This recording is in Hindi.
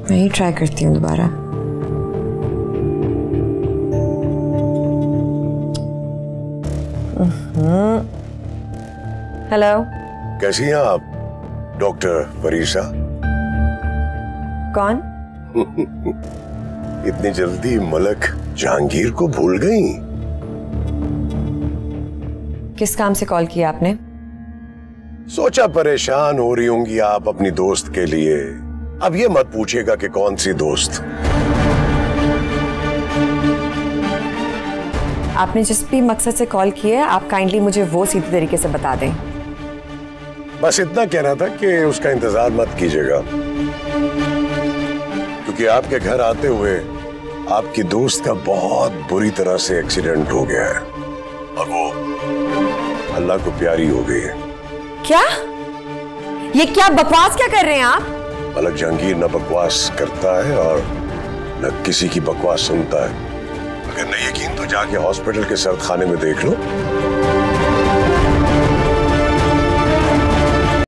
मैं ही ट्राई करती हूँ दोबारा। हेलो, कैसी हैं आप डॉक्टर परीशा? कौन? इतनी जल्दी मलक जहांगीर को भूल गई? किस काम से कॉल किया आपने? सोचा परेशान हो रही होंगी आप अपनी दोस्त के लिए। अब ये मत पूछेगा कि कौन सी दोस्त। आपने जिस भी मकसद से कॉल किया है, आप काइंडली मुझे वो सीधे तरीके से बता दें। बस इतना कहना था कि उसका इंतजार मत कीजिएगा, क्योंकि आपके घर आते हुए आपकी दोस्त का बहुत बुरी तरह से एक्सीडेंट हो गया है और वो अल्लाह को प्यारी हो गई है। क्या? ये क्या बकवास क्या कर रहे हैं आप? मलक जहांगीर न बकवास करता है और न किसी की बकवास सुनता है। अगर नहीं यकीन तो जाके हॉस्पिटल के सर्द खाने में देख लो।